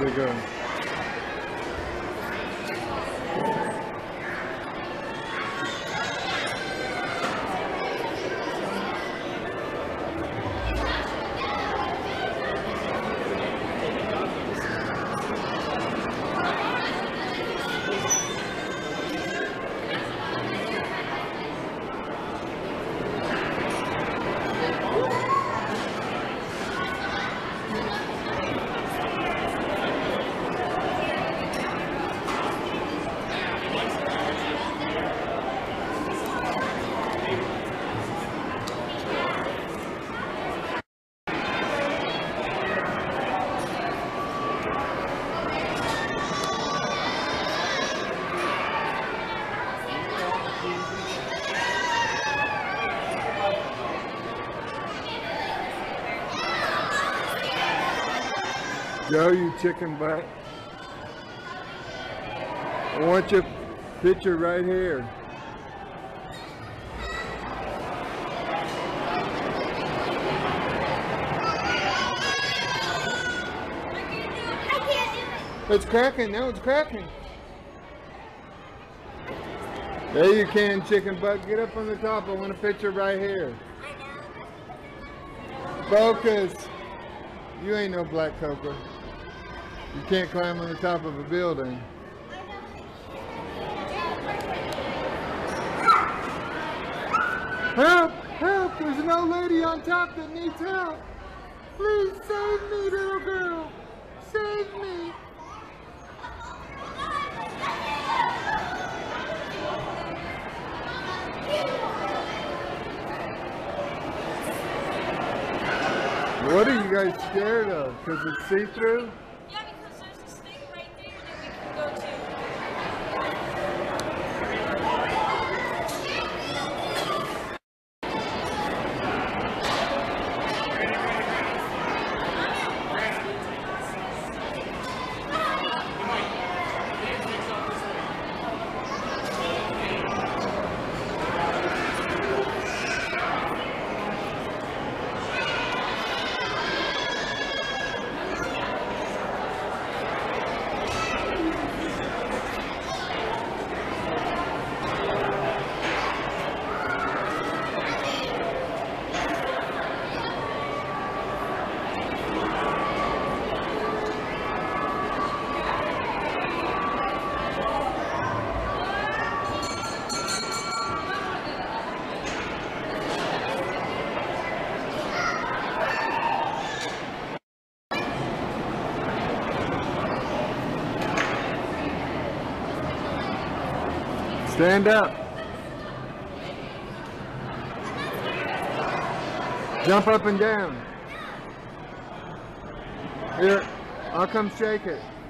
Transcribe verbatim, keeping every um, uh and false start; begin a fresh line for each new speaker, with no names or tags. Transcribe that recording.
they go. Joe, you chicken butt. I want your picture right here. It's cracking. Now it's cracking. There you can, chicken butt. Get up on the top. I want a picture right here. Focus. You ain't no black coca. You can't climb on the top of a building. Help! Help! There's an old lady on top that needs help. Please save me, little girl. Save me. What are you guys scared of? Because it's see-through?
Yeah, because there's this thing right there that we can go to.
Stand up. Jump up and down. Here, I'll come shake it.